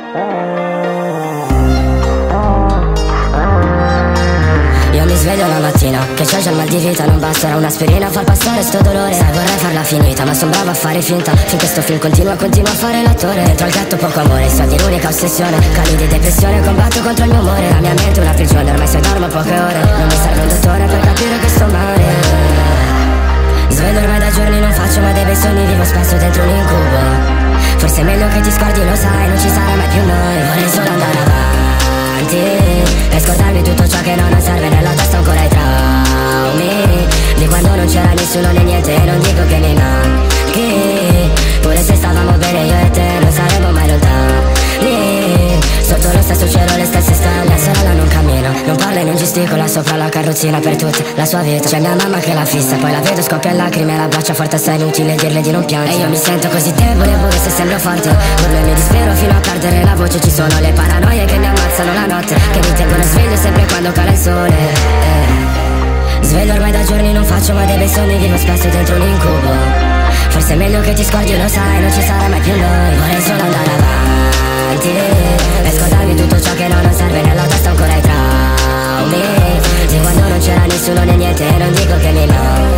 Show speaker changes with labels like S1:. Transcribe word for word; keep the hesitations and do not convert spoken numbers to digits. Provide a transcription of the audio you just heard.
S1: Io mi sveglio la mattina, che c'ho già il mal di vita, non basterà un'aspirina a far passare sto dolore. Sai, vorrei farla finita, ma son bravo a fare finta. Finché sto film continua, continua a fare l'attore. Dentro al gatto poco amore, i soldi l'unica ossessione. Cali di depressione, combatto contro il mio umore. La mia mente è una prigione, ormai se dormo poche ore. Non mi serve un dottore per capire che sto male. Sveglio ormai da giorni, non faccio mai dei bei sogni, vivo spesso dentro un incubo. Forse è meglio che ti scordi, lo sai, non ci sarà mai più noi. Vorrei solo andare avanti e scordarmi tutto ciò che non serve, nella testa ancora i traumi di quando non c'era nessuno né niente. E non dico che mi manchi, pure se stavamo bene io e te non saremmo mai lontani. Sotto lo stesso cielo, le stesse stelle, sorella non cammina, non parla e non gesticola sopra la carrozzina per tutta la sua vita. C'è mia mamma che la fissa, poi la vedo scoppia lacrime, la bacia forte assai, inutile dirle di non piangere. E io mi sento così debole pure se sembro forte, problemi di spero fino a perdere la voce. Ci sono le paranoie che mi ammazzano la notte, che mi tengono sveglio sempre quando cala il sole. eh. Sveglio ormai da giorni, non faccio mai dei bei sogni, vivo spesso dentro un incubo. Forse è meglio che ti scordi, lo sai, non ci sarà mai più noi. Vorrei solo andare avanti e scordarmi tutto ciò che non serve, nella testa ancora i traumi di quando non c'era nessuno né niente. E non dico che mi manca,